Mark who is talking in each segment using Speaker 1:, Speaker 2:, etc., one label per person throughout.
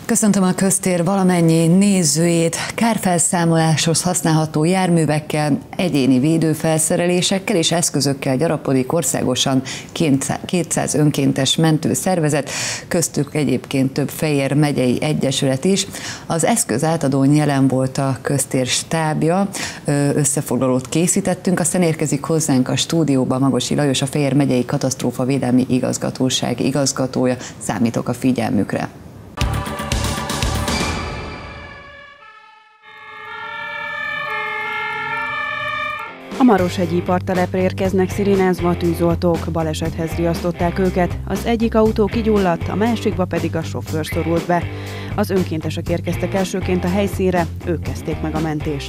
Speaker 1: Köszöntöm a köztér valamennyi nézőjét. Kárfelszámoláshoz használható járművekkel, egyéni védőfelszerelésekkel és eszközökkel gyarapodik országosan 200 önkéntes mentőszervezet, köztük egyébként több Fejér megyei egyesület is. Az eszköz átadón jelen volt a köztér stábja, összefoglalót készítettünk, aztán érkezik hozzánk a stúdióba Magosi Lajos, a Fejér megyei katasztrófavédelmi igazgatóság igazgatója. Számítok a figyelmükre.
Speaker 2: A Maroshegyi parktelepre érkeznek szirénázva a tűzoltók, balesethez riasztották őket, az egyik autó kigyulladt, a másikba pedig a sofőr szorult be. Az önkéntesek érkeztek elsőként a helyszínre, ők kezdték meg a mentést.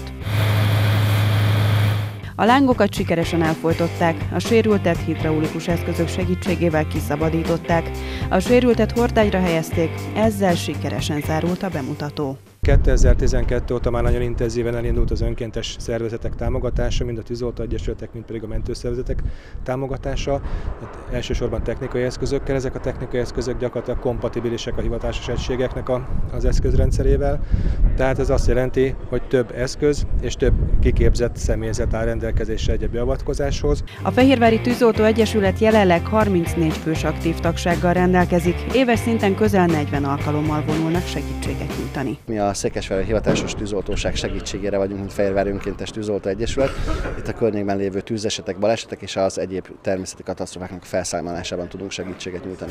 Speaker 2: A lángokat sikeresen elfojtották, a sérültet hidraulikus eszközök segítségével kiszabadították. A sérültet hordágyra helyezték, ezzel sikeresen zárult a bemutató.
Speaker 3: 2012 óta már nagyon intenzíven elindult az önkéntes szervezetek támogatása, mind a tűzoltóegyesületek, mind pedig a mentőszervezetek támogatása. Hát elsősorban technikai eszközökkel, ezek a technikai eszközök gyakorlatilag kompatibilisek a hivatásos egységeknek az eszközrendszerével. Tehát ez azt jelenti, hogy több eszköz és több kiképzett személyzet áll rendelkezésre egy beavatkozáshoz.
Speaker 2: A Fehérvári Tűzoltó Egyesület jelenleg 34 fős aktív tagsággal rendelkezik, éves szinten közel 40 alkalommal vonulnak segítséget nyújtani.
Speaker 4: Mi a Székesfehérvári Hivatásos Tűzoltóság segítségére vagyunk, mint Fehérvári Önkéntes Tűzoltó Egyesület. Itt a környékben lévő tűzesetek, balesetek és az egyéb természeti katasztrófáknak felszámolásában tudunk segítséget nyújtani.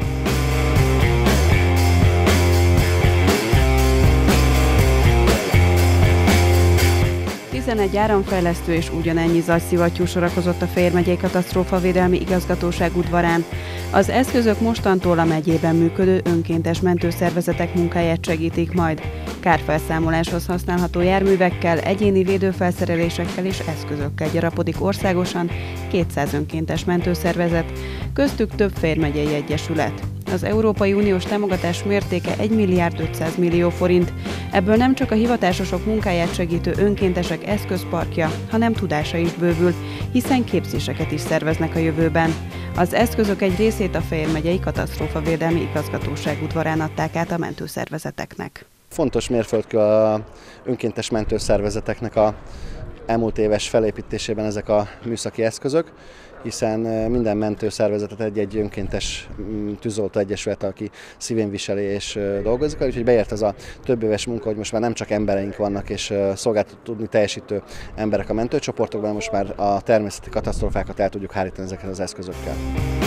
Speaker 2: Egy áramfejlesztő és ugyanennyi zajszivattyú sorakozott a Fejér megyei katasztrófavédelmi igazgatóság udvarán. Az eszközök mostantól a megyében működő önkéntes mentőszervezetek munkáját segítik majd. Kárfelszámoláshoz használható járművekkel, egyéni védőfelszerelésekkel és eszközökkel gyarapodik országosan 200 önkéntes mentőszervezet, köztük több Fejér megyei egyesület. Az Európai Uniós támogatás mértéke 1 milliárd 500 millió forint. Ebből nem csak a hivatásosok munkáját segítő önkéntesek eszközparkja, hanem tudása is bővül, hiszen képzéseket is szerveznek a jövőben. Az eszközök egy részét a Fejér megyei katasztrófavédelmi igazgatóság udvarán adták át a mentőszervezeteknek.
Speaker 4: Fontos mérföldkő az önkéntes mentőszervezeteknek a elmúlt éves felépítésében ezek a műszaki eszközök, hiszen minden mentőszervezetet egy önkéntes tűzoltó egyesület, aki szívén viseli és dolgozik, úgyhogy beért az a több éves munka, hogy most már nem csak embereink vannak és szolgáltat tudni teljesítő emberek a mentőcsoportokban, most már a természeti katasztrófákat el tudjuk hárítani ezekkel az eszközökkel.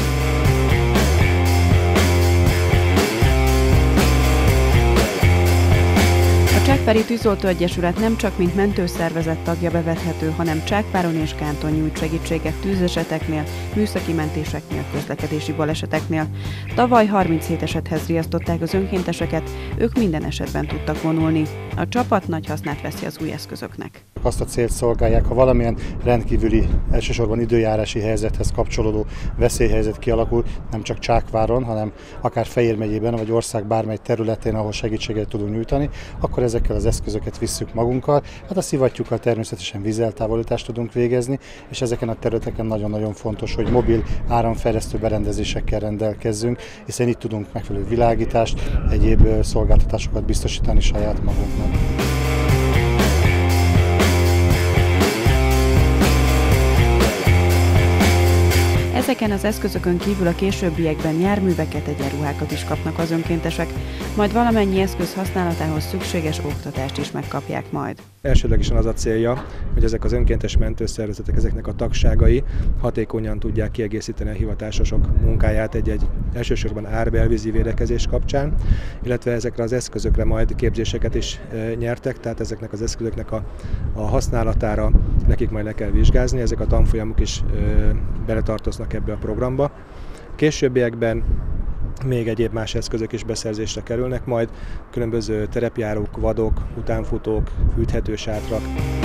Speaker 2: A Csákvári Tűzoltó Egyesület nem csak mint mentőszervezet tagja bevethető, hanem Csákváron és Kánton nyújt segítséget tűzeseteknél, műszaki mentéseknél, közlekedési baleseteknél. Tavaly 37 esethez riasztották az önkénteseket, ők minden esetben tudtak vonulni. A csapat nagy hasznát veszi az új eszközöknek.
Speaker 5: Azt a célt szolgálják, ha valamilyen rendkívüli, elsősorban időjárási helyzethez kapcsolódó veszélyhelyzet kialakul, nem csak Csákváron, hanem akár Fejér megyében, vagy ország bármely területén, ahol segítséget tudunk nyújtani, akkor ezekkel az eszközöket visszük magunkkal. Hát a szivattyúkkal természetesen vízeltávolítást tudunk végezni, és ezeken a területeken nagyon-nagyon fontos, hogy mobil áramfejlesztő berendezésekkel rendelkezzünk, hiszen itt tudunk megfelelő világítást, egyéb szolgáltatásokat biztosítani saját magunknak.
Speaker 2: Ezeken az eszközökön kívül a későbbiekben járműveket, egyenruhákat is kapnak az önkéntesek, majd valamennyi eszköz használatához szükséges oktatást is megkapják majd.
Speaker 3: Elsődlegesen az a célja, hogy ezek az önkéntes mentőszervezetek, ezeknek a tagságai hatékonyan tudják kiegészíteni a hivatásosok munkáját elsősorban árbelvízi védekezés kapcsán, illetve ezekre az eszközökre majd képzéseket is nyertek, tehát ezeknek az eszközöknek a használatára nekik majd le kell vizsgázni, ezek a tanfolyamok is beletartoznak ebbe a programba. Későbbiekben még egyéb más eszközök is beszerzésre kerülnek, majd különböző terepjárók, vadok, utánfutók, fűthető sátrak.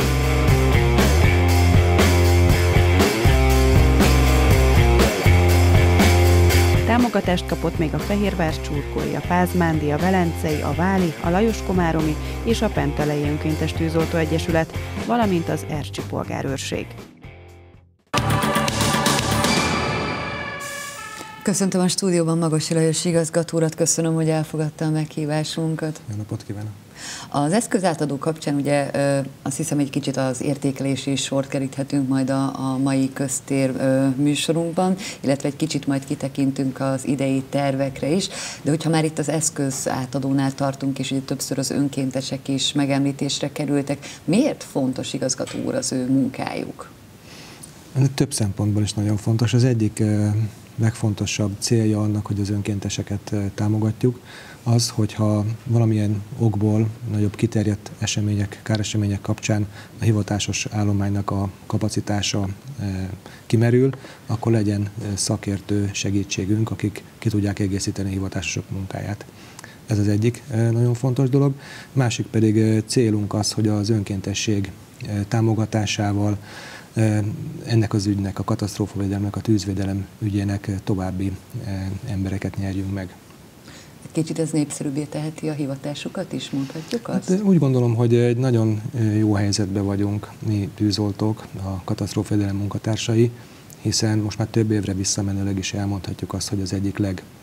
Speaker 2: Támogatást kapott még a Fehérvár Csurgói, a Pázmándi, a Velencei, a Váli, a Lajos-Komáromi és a Pentelei Önkéntes Tűzoltó Egyesület, valamint az Ercsi Polgárőrség.
Speaker 1: Köszöntöm a stúdióban Magosi Lajos igazgató urat, köszönöm, hogy elfogadta a meghívásunkat.
Speaker 3: Jó napot kívánok!
Speaker 1: Az eszközátadó kapcsán ugye azt hiszem egy kicsit az értékelési sort keríthetünk majd a mai köztér műsorunkban, illetve egy kicsit majd kitekintünk az idei tervekre is, de hogyha már itt az eszközátadónál tartunk, és ugye többször az önkéntesek is megemlítésre kerültek, miért fontos, igazgató úr, az ő munkájuk?
Speaker 3: Több szempontból is nagyon fontos. Az egyik legfontosabb célja annak, hogy az önkénteseket támogatjuk, az, hogyha valamilyen okból nagyobb kiterjedt események, káresemények kapcsán a hivatásos állománynak a kapacitása kimerül, akkor legyen szakértő segítségünk, akik ki tudják egészíteni a hivatásosok munkáját. Ez az egyik nagyon fontos dolog. Másik pedig célunk az, hogy az önkéntesség támogatásával ennek az ügynek, a katasztrófavédelemnek, a tűzvédelem ügyének további embereket nyerjünk meg.
Speaker 1: Kicsit ez népszerűbbé teheti a hivatásukat is, mondhatjuk azt?
Speaker 3: Hát úgy gondolom, hogy egy nagyon jó helyzetben vagyunk mi tűzoltók, a katasztrófavédelem munkatársai, hiszen most már több évre visszamenőleg is elmondhatjuk azt, hogy az egyik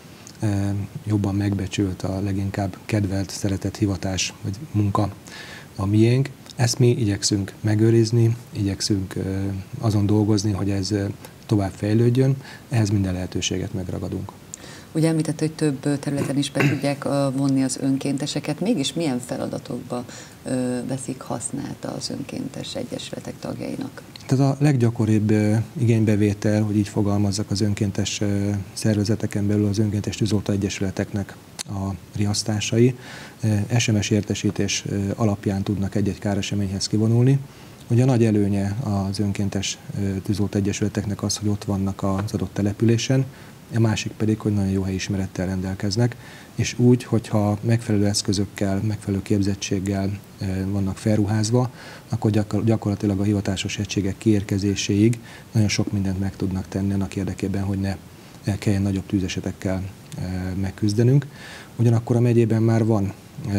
Speaker 3: legjobban megbecsült, a leginkább kedvelt, szeretett hivatás vagy munka a miénk. Ezt mi igyekszünk megőrizni, igyekszünk azon dolgozni, hogy ez tovább fejlődjön, ehhez minden lehetőséget megragadunk.
Speaker 1: Ugye említett, hogy több területen is be tudják vonni az önkénteseket, mégis milyen feladatokba veszik hasznát az önkéntes egyesületek tagjainak?
Speaker 3: Tehát a leggyakoribb igénybevétel, hogy így fogalmazzak, az önkéntes szervezeteken belül az önkéntes tűzoltó egyesületeknek a riasztásai. SMS értesítés alapján tudnak egy-egy káreseményhez kivonulni. Ugye a nagy előnye az önkéntes tűzoltó egyesületeknek az, hogy ott vannak az adott településen, a másik pedig, hogy nagyon jó helyismerettel rendelkeznek, és úgy, hogyha megfelelő eszközökkel, megfelelő képzettséggel vannak felruházva, akkor gyakorlatilag a hivatásos egységek kiérkezéséig nagyon sok mindent meg tudnak tenni annak érdekében, hogy ne kelljen nagyobb tűzesetekkel megküzdenünk. Ugyanakkor a megyében már van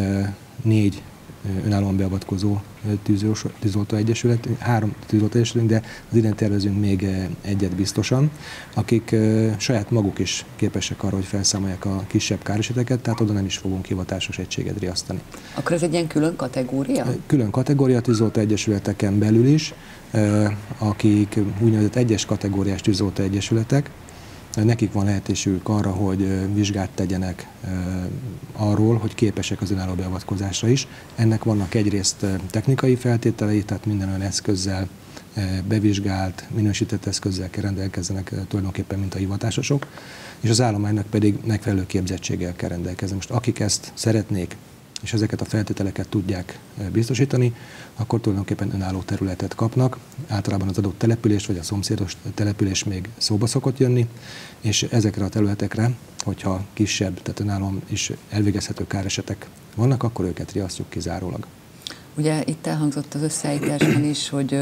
Speaker 3: 4 önállóan beavatkozó tűzoltó egyesület, 3 tűzoltó egyesület, de az idén tervezünk még egyet biztosan, akik saját maguk is képesek arra, hogy felszámolják a kisebb káreseteket, tehát oda nem is fogunk hivatásos egységet riasztani.
Speaker 1: Akkor ez egy ilyen külön kategória? Külön
Speaker 3: kategória tűzoltó egyesületeken belül is, akik úgynevezett egyes kategóriás tűzoltó egyesületek, nekik van lehetőségük arra, hogy vizsgát tegyenek arról, hogy képesek az önálló beavatkozásra is. Ennek vannak egyrészt technikai feltételei, tehát minden olyan eszközzel bevizsgált, minősített eszközzel kell rendelkezzenek tulajdonképpen, mint a hivatásosok, és az állománynak pedig megfelelő képzettséggel kell rendelkezni. Most akik ezt szeretnék, és ezeket a feltételeket tudják biztosítani, akkor tulajdonképpen önálló területet kapnak. Általában az adott település vagy a szomszédos település még szóba szokott jönni, és ezekre a területekre, hogyha kisebb, tehát önállóan is elvégezhető káresetek vannak, akkor őket riasztjuk kizárólag.
Speaker 1: Ugye itt elhangzott az összeállításban is, hogy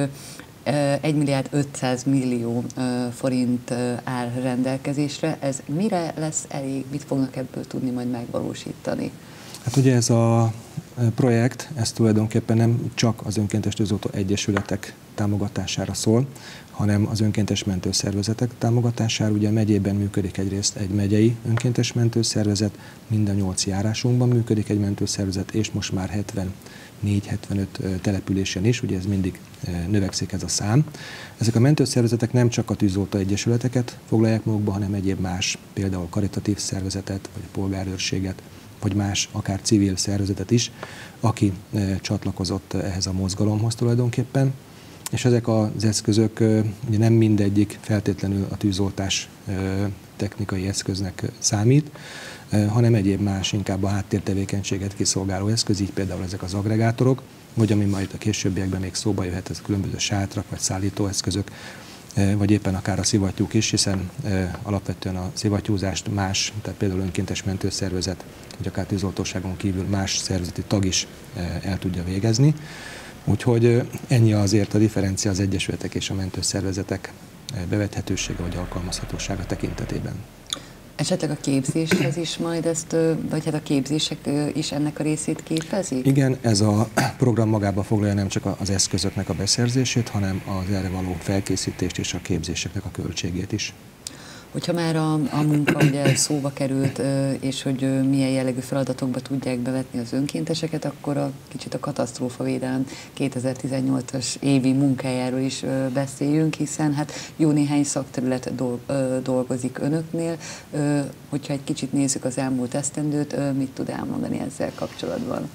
Speaker 1: 1 milliárd 500 millió forint áll rendelkezésre. Ez mire lesz elég? Mit fognak ebből tudni majd megvalósítani?
Speaker 3: Hát ugye ez a projekt, ez tulajdonképpen nem csak az önkéntes tűzoltó egyesületek támogatására szól, hanem az önkéntes mentőszervezetek támogatására. Ugye a megyében működik egyrészt egy megyei önkéntes mentőszervezet, mind a 8 járásunkban működik egy mentőszervezet, és most már 74-75 településen is, ugye ez mindig növekszik ez a szám. Ezek a mentőszervezetek nem csak a tűzoltó egyesületeket foglalják magukba, hanem egyéb más, például karitatív szervezetet, vagy polgárőrséget, vagy más, akár civil szervezetet is, aki csatlakozott ehhez a mozgalomhoz tulajdonképpen. És ezek az eszközök ugye nem mindegyik feltétlenül a tűzoltás technikai eszköznek számít, hanem egyéb más, inkább a háttértevékenységet kiszolgáló eszköz, így például ezek az agregátorok, vagy ami majd a későbbiekben még szóba jöhet, ez különböző sátrak vagy szállítóeszközök, vagy éppen akár a szivattyúk is, hiszen alapvetően a szivattyúzást más, tehát például önkéntes mentőszervezet, vagy akár tűzoltóságon kívül más szervezeti tag is el tudja végezni. Úgyhogy ennyi azért a differencia az egyesületek és a mentőszervezetek bevethetősége vagy alkalmazhatósága tekintetében.
Speaker 1: Esetleg a képzéshez is majd ezt, vagy hát a képzések is ennek a részét képezik?
Speaker 3: Igen, ez a program magába foglalja nem csak az eszközöknek a beszerzését, hanem az erre való felkészítést és a képzéseknek a költségét is.
Speaker 1: Hogyha már a munka ugye szóba került, és hogy milyen jellegű feladatokba tudják bevetni az önkénteseket, akkor kicsit a katasztrófavédelem 2018-as évi munkájáról is beszéljünk, hiszen hát jó néhány szakterület dolgozik önöknél. Hogyha egy kicsit nézzük az elmúlt esztendőt, mit tud elmondani ezzel kapcsolatban?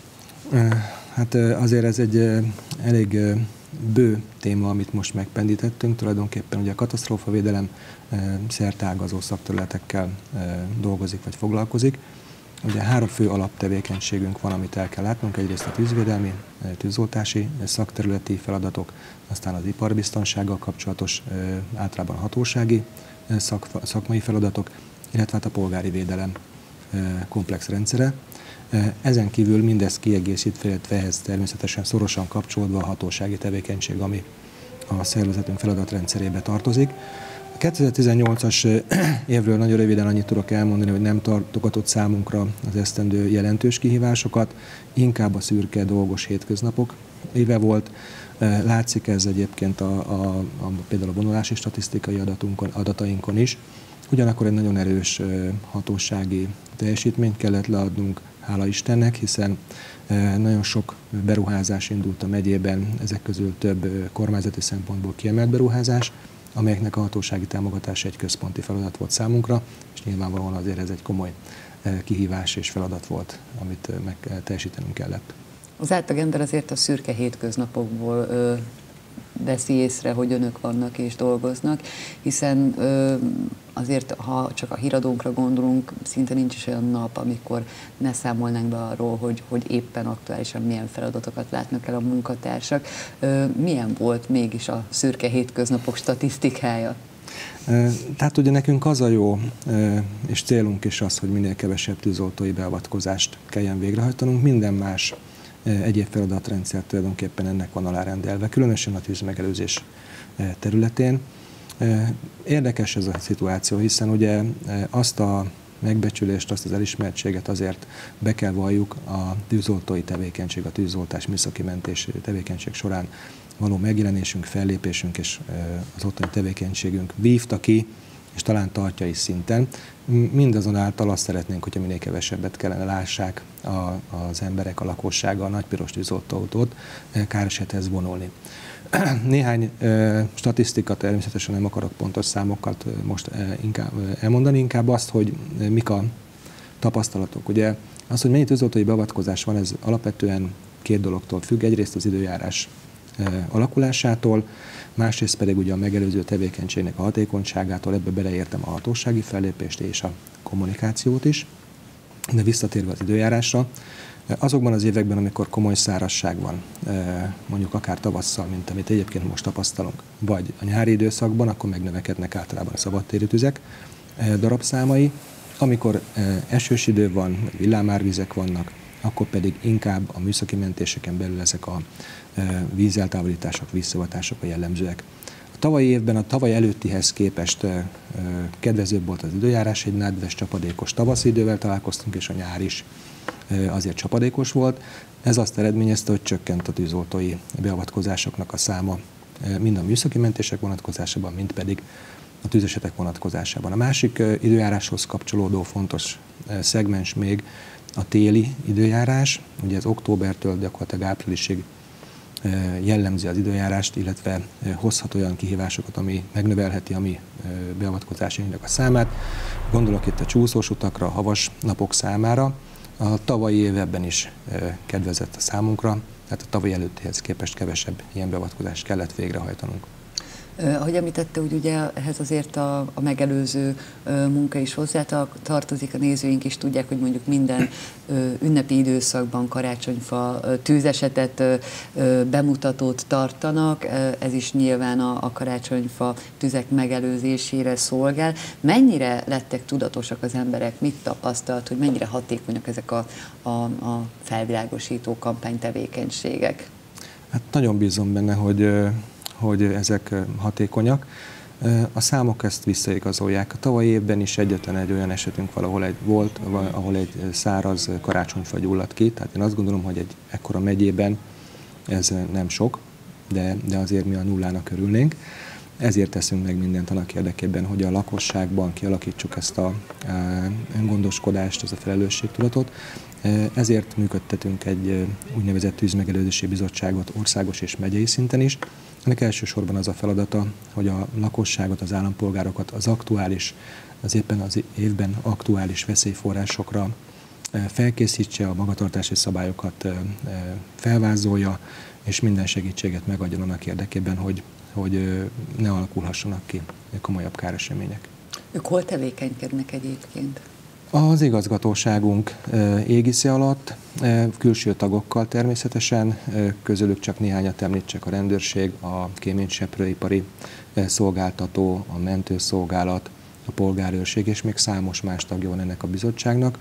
Speaker 3: Hát azért ez egy elég bő téma, amit most megpendítettünk. Tulajdonképpen ugye a katasztrófavédelem szerteágazó szakterületekkel dolgozik vagy foglalkozik. Ugye 3 fő alaptevékenységünk van, amit el kell látnunk. Egyrészt a tűzvédelmi, tűzoltási szakterületi feladatok, aztán az iparbiztonsággal kapcsolatos általában hatósági szakmai feladatok, illetve hát a polgári védelem komplex rendszere. Ezen kívül mindez kiegészít, illetve ehhez természetesen szorosan kapcsolódva a hatósági tevékenység, ami a szervezetünk feladatrendszerébe tartozik. A 2018-as évről nagyon röviden annyit tudok elmondani, hogy nem tartogatott számunkra az esztendő jelentős kihívásokat, inkább a szürke dolgos hétköznapok éve volt. Látszik ez egyébként például a vonulási statisztikai adatainkon is. Ugyanakkor egy nagyon erős hatósági teljesítményt kellett leadnunk, hála Istennek, hiszen nagyon sok beruházás indult a megyében, ezek közül több kormányzati szempontból kiemelt beruházás, amelyeknek a hatósági támogatása egy központi feladat volt számunkra, és nyilvánvalóan azért ez egy komoly kihívás és feladat volt, amit meg teljesítenünk kellett.
Speaker 1: Az átlagember azért a szürke hétköznapokból veszi észre, hogy önök vannak és dolgoznak, hiszen azért, ha csak a híradónkra gondolunk, szinte nincs is olyan nap, amikor ne számolnánk be arról, hogy éppen aktuálisan milyen feladatokat látnak el a munkatársak. Milyen volt mégis a szürke hétköznapok statisztikája?
Speaker 3: Tehát ugye nekünk az a jó, és célunk is az, hogy minél kevesebb tűzoltói beavatkozást kelljen végrehajtanunk, minden más egyéb feladatrendszer tulajdonképpen ennek van alárendelve, különösen a tűzmegelőzés területén. Érdekes ez a szituáció, hiszen ugye azt a megbecsülést, azt az elismertséget azért be kell valljuk a tűzoltói tevékenység, a tűzoltás műszaki mentés tevékenység során való megjelenésünk, fellépésünk és az ottani tevékenységünk vívta ki, és talán tartja is szinten. Mindazonáltal azt szeretnénk, hogyha minél kevesebbet kellene lássák az emberek, a lakossága a nagypiros tűzoltóautót káresethez vonulni. Néhány statisztika, természetesen nem akarok pontos számokat most elmondani, inkább azt, hogy mik a tapasztalatok. Ugye az, hogy mennyi tűzoltói beavatkozás van, ez alapvetően 2 dologtól függ. Egyrészt az időjárás alakulásától, másrészt pedig ugye a megelőző tevékenységnek a hatékonyságától, ebbe beleértem a hatósági fellépést és a kommunikációt is. De visszatérve az időjárásra, azokban az években, amikor komoly szárazság van, mondjuk akár tavasszal, mint amit egyébként most tapasztalunk, vagy a nyári időszakban, akkor megnövekednek általában a szabadtéri tüzek darabszámai. Amikor esős idő van, vagy villámárvizek vannak, akkor pedig inkább a műszaki mentéseken belül ezek a vízeltávolítások, vízszivatások a jellemzőek. A tavalyi évben, a tavaly előttihez képest kedvezőbb volt az időjárás, egy nedves, csapadékos tavaszi idővel találkoztunk, és a nyár is azért csapadékos volt. Ez azt eredményezte, hogy csökkent a tűzoltói beavatkozásoknak a száma, mind a műszaki mentések vonatkozásában, mind pedig a tűzesetek vonatkozásában. A másik időjáráshoz kapcsolódó fontos szegmens még a téli időjárás, ugye ez októbertől gyakorlatilag áprilisig jellemzi az időjárást, illetve hozhat olyan kihívásokat, ami megnövelheti a mi beavatkozásainknak a számát. Gondolok itt a csúszós utakra, a havas napok számára. A tavalyi évben is kedvezett a számunkra, tehát a tavaly előttihez képest kevesebb ilyen beavatkozást kellett végrehajtanunk.
Speaker 1: Ahogy említette, hogy ugye ehhez azért a megelőző munka is hozzátartozik, a nézőink is tudják, hogy mondjuk minden ünnepi időszakban karácsonyfa tűzesetet, bemutatót tartanak, ez is nyilván a karácsonyfa tüzek megelőzésére szolgál. Mennyire lettek tudatosak az emberek, mit tapasztalt, hogy mennyire hatékonyak ezek a felvilágosító kampánytevékenységek? Hát
Speaker 3: nagyon bízom benne, hogy ezek hatékonyak. A számok ezt visszaigazolják. A tavalyi évben is egyetlen egy olyan esetünk volt, ahol egy száraz karácsonyfa gyulladt ki. Tehát én azt gondolom, hogy egy ekkora megyében ez nem sok, de azért mi a nullának örülnénk. ezért teszünk meg mindent annak érdekében, hogy a lakosságban kialakítsuk ezt a öngondoskodást, ez a felelősségtudatot. Ezért működtetünk egy úgynevezett tűzmegelőzési bizottságot országos és megyei szinten is. Ennek elsősorban az a feladata, hogy a lakosságot, az állampolgárokat az éppen az évben aktuális veszélyforrásokra felkészítse, a magatartási szabályokat felvázolja, és minden segítséget megadjon annak érdekében, hogy ne alakulhassanak ki komolyabb káresemények.
Speaker 1: Ők hol tevékenykednek egyébként?
Speaker 3: Az igazgatóságunk égisze alatt, külső tagokkal természetesen, közülük csak néhányat említsek: a rendőrség, a kéményseprőipari szolgáltató, a mentőszolgálat, a polgárőrség, és még számos más tagja van ennek a bizottságnak.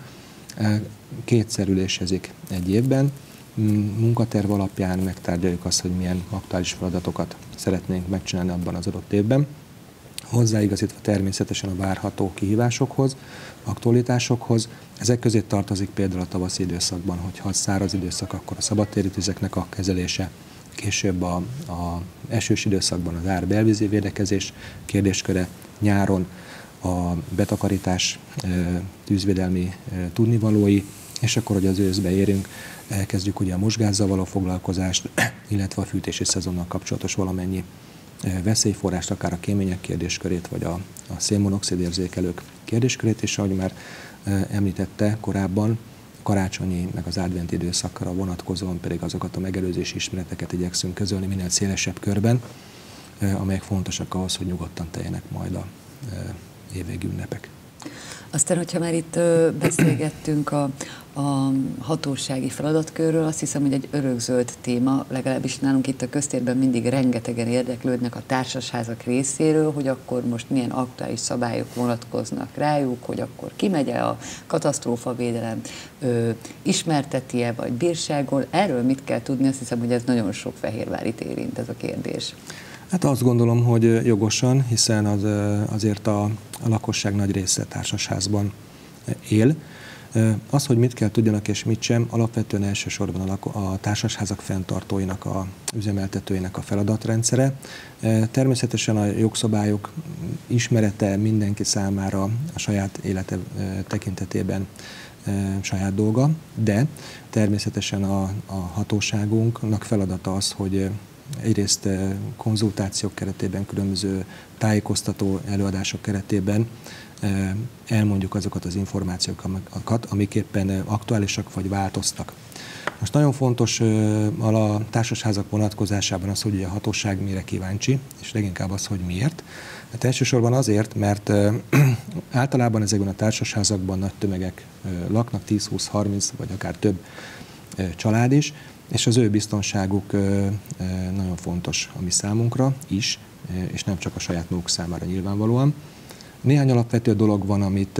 Speaker 3: Kétszer ülésezik egy évben. Munkaterv alapján megtárgyaljuk azt, hogy milyen aktuális feladatokat szeretnénk megcsinálni abban az adott évben. Hozzáigazítva természetesen a várható kihívásokhoz, aktualitásokhoz. Ezek közé tartozik például a tavaszi időszakban, hogyha száraz időszak, akkor a szabadtéri tüzeknek a kezelése, később a esős időszakban az ár-belvízi védekezés kérdésköre, nyáron a betakarítás tűzvédelmi tudnivalói, és akkor, hogy az őszbe érünk, elkezdjük ugye a mosgázzal való foglalkozást, illetve a fűtési szezonnal kapcsolatos valamennyi veszélyforrást, akár a kémények kérdéskörét, vagy a szénmonoxid érzékelők kérdéskörét, és ahogy már említette korábban, karácsonyi, meg az adventi időszakra vonatkozóan pedig azokat a megelőzési ismereteket igyekszünk közölni minél szélesebb körben, amelyek fontosak ahhoz, hogy nyugodtan teljenek majd a évvégi ünnepek.
Speaker 1: Aztán, hogyha már itt beszélgettünk a hatósági feladatkörről, azt hiszem, hogy egy örökzöld téma, legalábbis nálunk itt a köztérben mindig rengetegen érdeklődnek a társasházak részéről, hogy akkor most milyen aktuális szabályok vonatkoznak rájuk, hogy akkor kimegye a katasztrófavédelem, ismerteti-e vagy bírságol. Erről mit kell tudni? Azt hiszem, hogy ez nagyon sok fehérvárit érint, ez a kérdés.
Speaker 3: Hát azt gondolom, hogy jogosan, hiszen azért a lakosság nagy része társasházban él. Az, hogy mit kell tudjanak és mit sem, alapvetően elsősorban a társasházak fenntartóinak, a üzemeltetőinek a feladatrendszere. Természetesen a jogszabályok ismerete mindenki számára a saját élete tekintetében saját dolga, de természetesen a hatóságunknak feladata az, hogy egyrészt konzultációk keretében, különböző tájékoztató előadások keretében elmondjuk azokat az információkat, amik éppen aktuálisak vagy változtak. Most nagyon fontos a társasházak vonatkozásában az, hogy a hatóság mire kíváncsi, és leginkább az, hogy miért. Hát elsősorban azért, mert általában ezekben a társasházakban nagy tömegek laknak, 10-20-30 vagy akár több család is, és az ő biztonságuk nagyon fontos a mi számunkra is, és nem csak a saját maguk számára nyilvánvalóan. Néhány alapvető dolog van, amit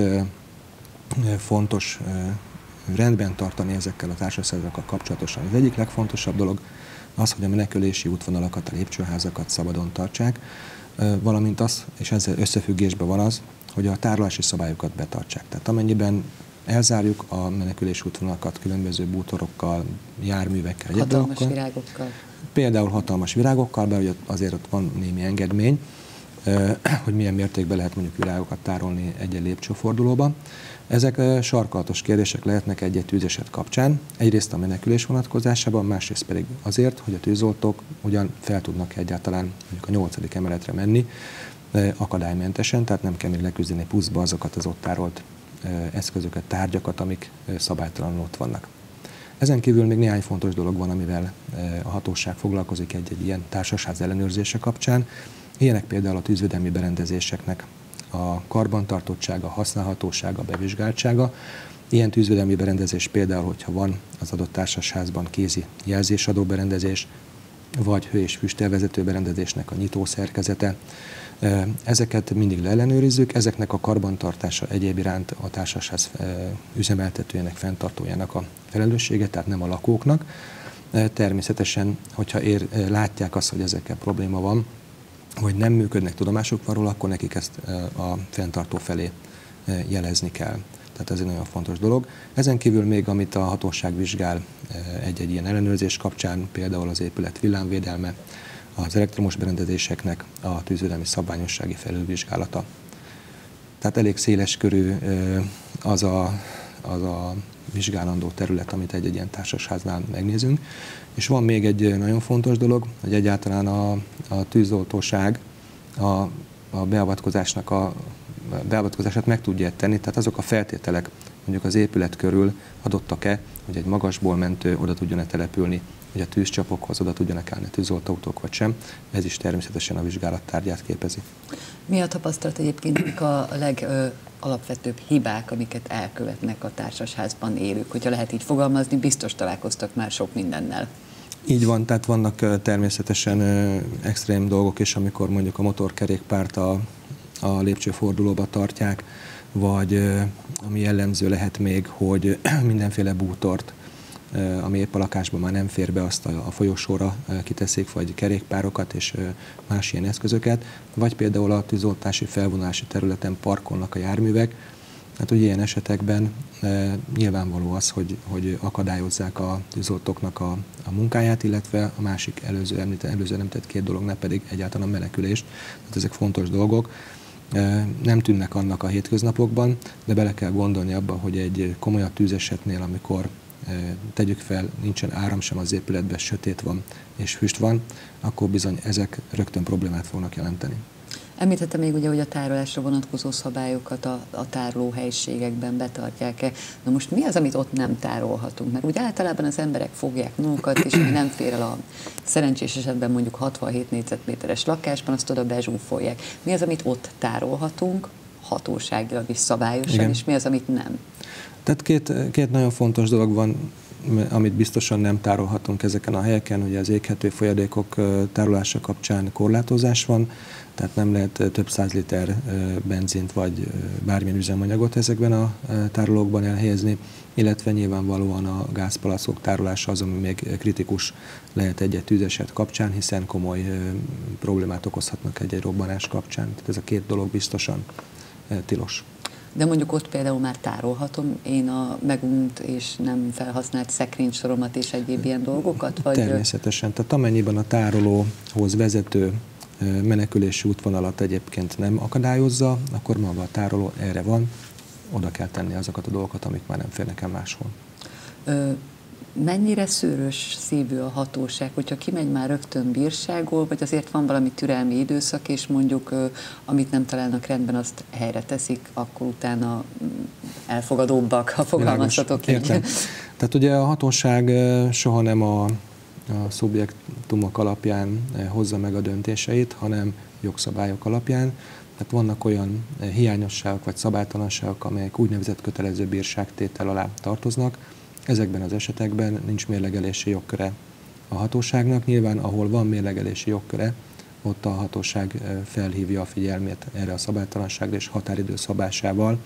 Speaker 3: fontos rendben tartani ezekkel a társasházakkal kapcsolatosan. Az egyik legfontosabb dolog az, hogy a menekülési útvonalakat, a lépcsőházakat szabadon tartsák, valamint az, és ezzel összefüggésben van az, hogy a tárolási szabályokat betartsák. Tehát amennyiben elzárjuk a menekülési útvonalakat különböző bútorokkal, járművekkel,
Speaker 1: hatalmas virágokkal.
Speaker 3: Például hatalmas virágokkal, mert azért ott van némi engedmény, hogy milyen mértékben lehet mondjuk virágokat tárolni egy-egy lépcsőfordulóban. Ezek sarkalatos kérdések lehetnek egy-egy tűzeset kapcsán. Egyrészt a menekülés vonatkozásában, másrészt pedig azért, hogy a tűzoltók ugyan fel tudnak egyáltalán mondjuk a 8. emeletre menni akadálymentesen, tehát nem kell még leküzdeni puszba azokat az ott tárolt eszközöket, tárgyakat, amik szabálytalanul ott vannak. Ezen kívül még néhány fontos dolog van, amivel a hatóság foglalkozik egy-egy ilyen társasház ellenőrzése kapcsán. Ilyenek például a tűzvédelmi berendezéseknek a karbantartottsága, használhatósága, bevizsgáltsága. Ilyen tűzvédelmi berendezés például, hogyha van az adott társasházban kézi jelzésadó berendezés, vagy hő- és füstelvezető berendezésnek a nyitó szerkezete. Ezeket mindig leellenőrizzük, ezeknek a karbantartása egyéb iránt a társasház üzemeltetőjének, fenntartójának a felelőssége, tehát nem a lakóknak. Természetesen, hogyha látják azt, hogy ezekkel probléma van, vagy nem működnek, tudomásuk van róla, akkor nekik ezt a fenntartó felé jelezni kell. Tehát ez egy nagyon fontos dolog. Ezen kívül még, amit a hatóság vizsgál egy-egy ilyen ellenőrzés kapcsán, például az épület villámvédelme, az elektromos berendezéseknek a tűzvédelmi szabványossági felülvizsgálata. Tehát elég széles körű az a vizsgálandó terület, amit egy ilyen társasháznál megnézünk. És van még egy nagyon fontos dolog, hogy egyáltalán a tűzoltóság a beavatkozását meg tudja tenni, tehát azok a feltételek mondjuk az épület körül adottak-e, hogy egy magasból mentő oda tudjon-e települni, hogy a tűzcsapokhoz oda tudjanak állni tűzoltóautók vagy sem, ez is természetesen a vizsgálat tárgyát képezi.
Speaker 1: Mi a tapasztalat egyébként a legalapvetőbb hibák, amiket elkövetnek a társasházban élők? Hogyha lehet így fogalmazni, biztos találkoztak már sok mindennel.
Speaker 3: Így van, tehát vannak természetesen extrém dolgok is, amikor mondjuk a motorkerékpárt a lépcsőfordulóba tartják, vagy ami jellemző lehet még, hogy mindenféle bútort, ami épp a lakásban már nem fér be, azt a folyosóra kiteszik, vagy kerékpárokat és más ilyen eszközöket, vagy például a tűzoltási felvonulási területen parkolnak a járművek. Hát ugye ilyen esetekben nyilvánvaló az, hogy akadályozzák a tűzoltóknak a munkáját, illetve a másik előző említett két dolognál pedig egyáltalán a menekülést. Tehát ezek fontos dolgok. Nem tűnnek annak a hétköznapokban, de bele kell gondolni abba, hogy egy komolyabb tűzesetnél, amikor tegyük fel, nincsen áram sem az épületben, sötét van és füst van, akkor bizony ezek rögtön problémát fognak jelenteni.
Speaker 1: Említette még ugye, hogy a tárolásra vonatkozó szabályokat a tárolóhelyiségekben betartják-e. Na most mi az, amit ott nem tárolhatunk? Mert úgy általában az emberek fogják magukat, és ami nem fér el a szerencsés esetben mondjuk 67 négyzetméteres lakásban, azt oda bezsúfolják. Mi az, amit ott tárolhatunk, hatóságilag és szabályosan, igen, és mi az, amit nem?
Speaker 3: Tehát két nagyon fontos dolog van, amit biztosan nem tárolhatunk ezeken a helyeken. Ugye az éghető folyadékok tárolása kapcsán korlátozás van, tehát nem lehet több 100 liter benzint vagy bármilyen üzemanyagot ezekben a tárolókban elhelyezni, illetve nyilvánvalóan a gázpalackok tárolása az, ami még kritikus lehet egy tűzeset kapcsán, hiszen komoly problémát okozhatnak egy robbanás kapcsán. Tehát ez a két dolog biztosan tilos.
Speaker 1: De mondjuk ott például már tárolhatom én a megunt és nem felhasznált szekrénysoromat és egyéb ilyen dolgokat? Vagy...
Speaker 3: Természetesen. Tehát amennyiben a tárolóhoz vezető menekülési útvonalat egyébként nem akadályozza, akkor maga a tároló erre van, oda kell tenni azokat a dolgokat, amik már nem férnek el máshol.
Speaker 1: Mennyire szőrös szívű a hatóság, hogyha kimegy már rögtön bírságol, vagy azért van valami türelmi időszak, és mondjuk amit nem találnak rendben, azt helyre teszik, akkor utána elfogadóbbak, ha fogalmazhatok így.
Speaker 3: Tehát ugye a hatóság soha nem a szubjektumok alapján hozza meg a döntéseit, hanem jogszabályok alapján. Tehát vannak olyan hiányosságok vagy szabálytalanságok, amelyek úgynevezett kötelező bírságtétel alá tartoznak. Ezekben az esetekben nincs mérlegelési jogköre a hatóságnak. Nyilván, ahol van mérlegelési jogköre, ott a hatóság felhívja a figyelmét erre a szabálytalanságra, és határidő szabásával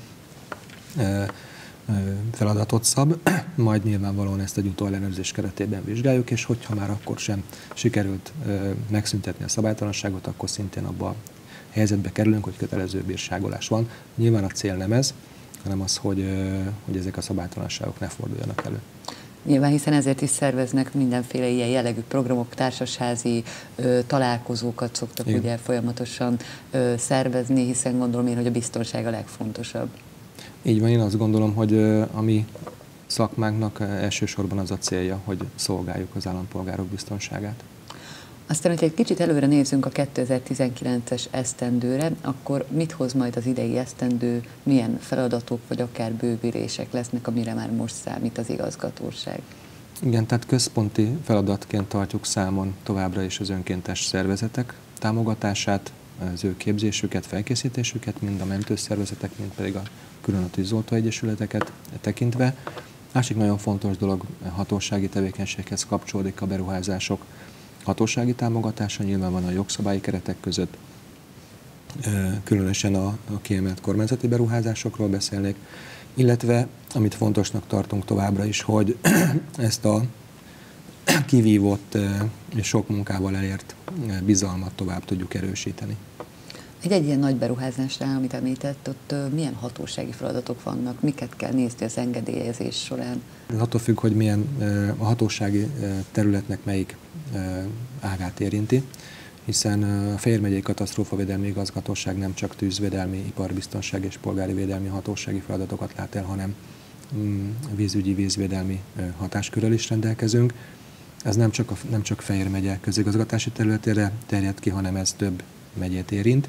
Speaker 3: feladatot szab, majd nyilvánvalóan ezt egy utóellenőrzés keretében vizsgáljuk, és hogyha már akkor sem sikerült megszüntetni a szabálytalanságot, akkor szintén abba a helyzetbe kerülünk, hogy kötelező bírságolás van. Nyilván a cél nem ez, hanem az, hogy ezek a szabálytalanságok ne forduljanak elő.
Speaker 1: Nyilván, hiszen ezért is szerveznek mindenféle ilyen jellegű programok, társasházi találkozókat szoktak ugye folyamatosan szervezni, hiszen gondolom én, hogy a biztonság a legfontosabb.
Speaker 3: Így van, én azt gondolom, hogy a mi szakmánknak elsősorban az a célja, hogy szolgáljuk az állampolgárok biztonságát.
Speaker 1: Aztán, hogyha egy kicsit előre nézzünk a 2019-es esztendőre, akkor mit hoz majd az idei esztendő, milyen feladatok vagy akár bővülések lesznek, amire már most számít az igazgatóság? Igen, tehát központi feladatként tartjuk számon továbbra is az önkéntes szervezetek támogatását, az ő képzésüket, felkészítésüket, mind a mentőszervezetek, mind pedig a külön a tűzoltóegyesületeket tekintve. Másik nagyon fontos dolog, hatósági tevékenységhez kapcsolódik a beruházások hatósági támogatása, nyilván van a jogszabályi keretek között, különösen a kiemelt kormányzati beruházásokról beszélnék, illetve amit fontosnak tartunk továbbra is, hogy ezt a kivívott és sok munkával elért bizalmat tovább tudjuk erősíteni. Egy ilyen nagy beruházásnál, amit említett, ott milyen hatósági feladatok vannak, miket kell nézni az engedélyezés során? Attól függ, hogy milyen a hatósági területnek melyik ágát érinti.
Speaker 3: hiszen a Fejér megyei katasztrófavédelmi igazgatóság nem csak tűzvédelmi, iparbiztonság és polgári védelmi hatósági feladatokat lát el, hanem vízügyi, vízvédelmi hatáskörrel is rendelkezünk. Ez nem csak Fejér megye közigazgatási területére terjed ki, hanem ez több megyét érint,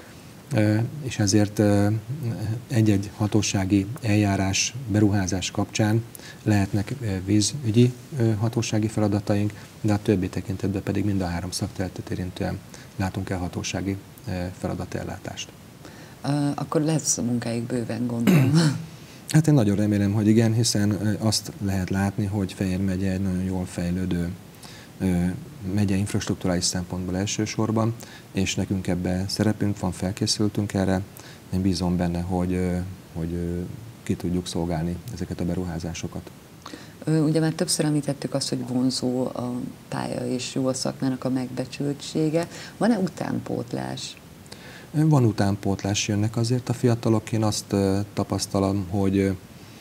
Speaker 3: és ezért egy-egy hatósági eljárás, beruházás kapcsán lehetnek vízügyi hatósági feladataink, de a többi tekintetben pedig mind a 3 szakterületet érintően látunk el hatósági feladatellátást.
Speaker 1: Akkor lesz a munkáig bőven, gondolom.
Speaker 3: Hát én nagyon remélem, hogy igen, hiszen azt lehet látni, hogy Fejér megye egy nagyon jól fejlődő megye infrastrukturális szempontból elsősorban, és nekünk ebben szerepünk van, felkészültünk erre. Én bízom benne, hogy ki tudjuk szolgálni ezeket a beruházásokat.
Speaker 1: Ugye már többször említettük azt, hogy vonzó a pálya és jó a szakmának a megbecsültsége. Van-e utánpótlás?
Speaker 3: Van utánpótlás, jönnek azért a fiatalok. Én azt tapasztalom, hogy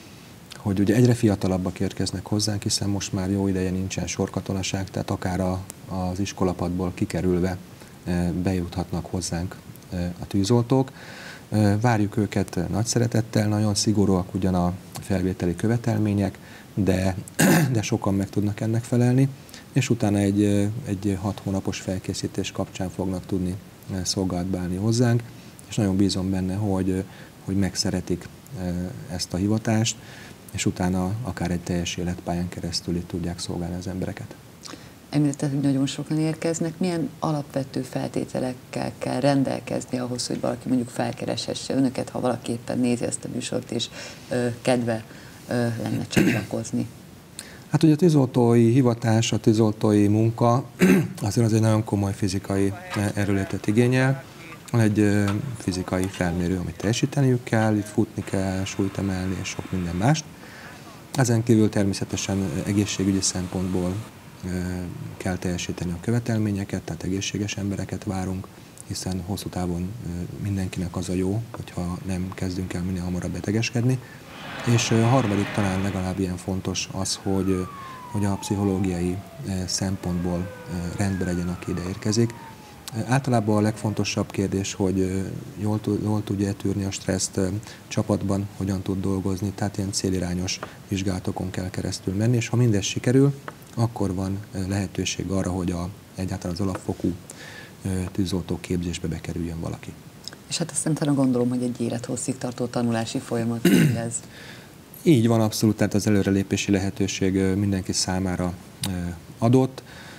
Speaker 3: ugye egyre fiatalabbak érkeznek hozzánk, hiszen most már jó ideje nincsen sorkatonaság, tehát akár az iskolapadból kikerülve bejuthatnak hozzánk a tűzoltók. Várjuk őket nagy szeretettel, nagyon szigorúak ugyan a felvételi követelmények, de sokan meg tudnak ennek felelni, és utána egy 6 hónapos felkészítés kapcsán fognak tudni szolgálatba állni hozzánk, és nagyon bízom benne, hogy megszeretik ezt a hivatást, és utána akár egy teljes életpályán keresztül itt tudják szolgálni az embereket.
Speaker 1: Említetted, hogy nagyon sokan érkeznek. Milyen alapvető feltételekkel kell rendelkezni ahhoz, hogy valaki mondjuk felkereshesse önöket, ha valaki éppen nézi ezt a műsort, és kedve lenne csatlakozni?
Speaker 3: Hát ugye a tűzoltói hivatás, a tűzoltói munka azért az egy nagyon komoly fizikai erőlétet igényel. Van egy fizikai felmérő, amit teljesíteniük kell, itt futni kell, súlyt emelni és sok minden mást. Ezen kívül természetesen egészségügyi szempontból kell teljesíteni a követelményeket, tehát egészséges embereket várunk, hiszen hosszú távon mindenkinek az a jó, hogyha nem kezdünk el minél hamarabb betegeskedni. És a harmadik, talán legalább ilyen fontos az, hogy a pszichológiai szempontból rendben legyen, aki ide érkezik. Általában a legfontosabb kérdés, hogy jól tudja tűrni a stresszt, csapatban hogyan tud dolgozni, tehát ilyen célirányos vizsgálatokon kell keresztül menni, és ha mindez sikerül, akkor van lehetőség arra, hogy egyáltalán az alapfokú tűzoltó képzésbe bekerüljön valaki.
Speaker 1: És hát azt gondolom, hogy egy élethosszig tartó tanulási folyamat ez.
Speaker 3: Így van, abszolút, tehát az előrelépési lehetőség mindenki számára adott.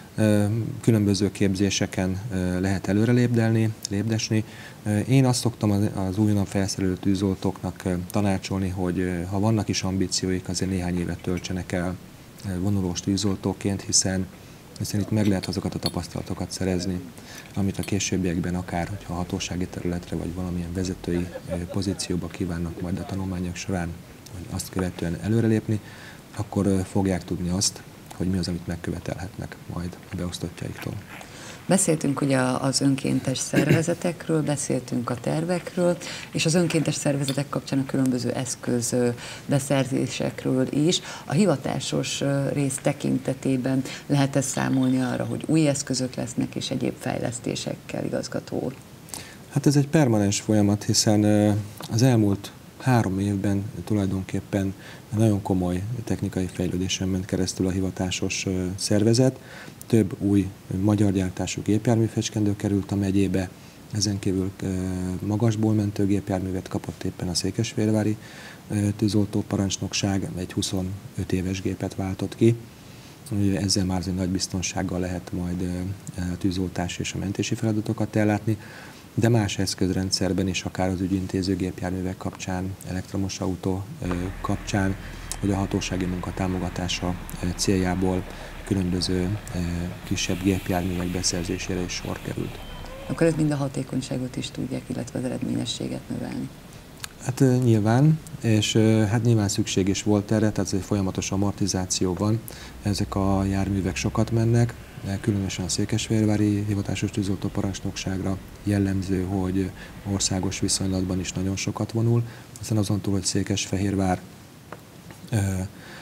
Speaker 3: Különböző képzéseken lehet lépdesni. Én azt szoktam az újonnan felszerelő tűzoltóknak tanácsolni, hogy ha vannak is ambícióik, azért néhány évet töltsenek el vonulós tűzoltóként, hiszen itt meg lehet azokat a tapasztalatokat szerezni, amit a későbbiekben akár, hogyha hatósági területre vagy valamilyen vezetői pozícióba kívánnak majd a tanulmányok során, vagy azt követően előrelépni, akkor fogják tudni azt, hogy mi az, amit megkövetelhetnek majd a beosztottjaiktól.
Speaker 1: Beszéltünk ugye az önkéntes szervezetekről, beszéltünk a tervekről, és az önkéntes szervezetek kapcsán a különböző eszköz beszerzésekről is. A hivatásos rész tekintetében lehet számolni arra, hogy új eszközök lesznek, és egyéb fejlesztésekkel, igazgató úr?
Speaker 3: Hát ez egy permanens folyamat, hiszen az elmúlt 3 évben tulajdonképpen nagyon komoly technikai fejlődésen ment keresztül a hivatásos szervezet. Több új magyar gyártású gépjárműfecskendő került a megyébe, ezen kívül magasból mentő gépjárművet kapott éppen a székesfehérvári tűzoltó parancsnokság, egy 25 éves gépet váltott ki. Ezzel már egy nagy biztonsággal lehet majd a tűzoltás és a mentési feladatokat ellátni, de más eszközrendszerben is, akár az ügyintéző gépjárművek kapcsán, elektromos autó kapcsán, hogy a hatósági munka támogatása céljából különböző kisebb gépjárművek beszerzésére is sor került.
Speaker 1: Akkor ez mind a hatékonyságot is tudják, illetve az eredményességet növelni.
Speaker 3: Hát nyilván, és hát nyilván szükség is volt erre, tehát egy folyamatos amortizáció van. Ezek a járművek sokat mennek, különösen a székesfehérvári hivatásos tűzoltó parancsnokságra jellemző, hogy országos viszonylatban is nagyon sokat vonul, hiszen azon túl, hogy Székesfehérvár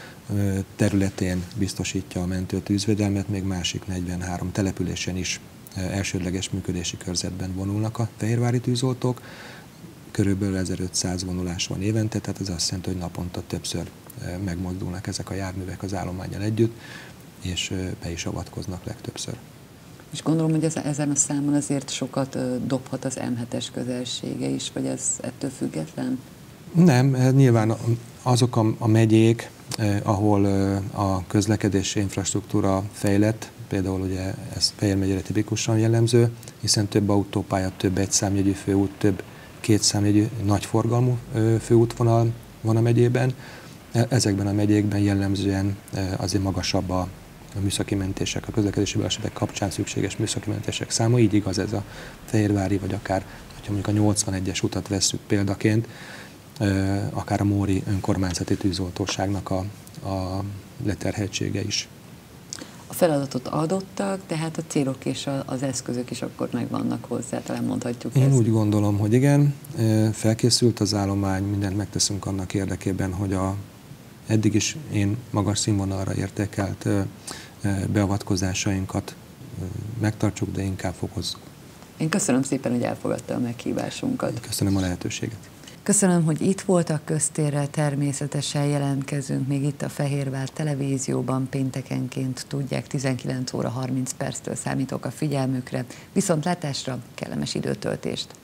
Speaker 3: területén biztosítja a mentő tűzvédelmet, még másik 43 településen is elsődleges működési körzetben vonulnak a fehérvári tűzoltók. Körülbelül 1500 vonulás van évente, tehát ez azt jelenti, hogy naponta többször megmozdulnak ezek a járművek az állománnyal együtt, és be is avatkoznak legtöbbször.
Speaker 1: És gondolom, hogy ezen a számon azért sokat dobhat az M7-es közelsége is, vagy ez ettől független?
Speaker 3: Nem, nyilván azok a megyék, ahol a közlekedési infrastruktúra fejlett, például ugye ez Fejér megyére tipikusan jellemző, hiszen több autópálya, több egyszámjegyű főút, több kétszámjegyű nagyforgalmú főútvonal van a megyében. Ezekben a megyékben jellemzően azért magasabb a műszaki mentések, a közlekedési balesetek kapcsán szükséges műszaki mentések száma, így igaz ez a fehérvári, vagy akár, ha mondjuk a 81-es utat vesszük példaként, akár a móri önkormányzati tűzoltóságnak a leterheltsége is.
Speaker 1: A feladatot adottak, tehát a célok és az eszközök is akkor megvannak hozzá, talán mondhatjuk
Speaker 3: Én
Speaker 1: ezt.
Speaker 3: úgy gondolom, hogy igen, felkészült az állomány, mindent megteszünk annak érdekében, hogy eddig is én magas színvonalra értékelt beavatkozásainkat megtartsuk, de inkább fokozzuk.
Speaker 1: Én köszönöm szépen, hogy elfogadta a meghívásunkat.
Speaker 3: Köszönöm a lehetőséget.
Speaker 1: Köszönöm, hogy itt voltak köztérrel, természetesen jelentkezünk még itt a Fehérvár Televízióban péntekenként, tudják, 19 óra 30 perctől számítok a figyelmükre. Viszontlátásra, kellemes időtöltést!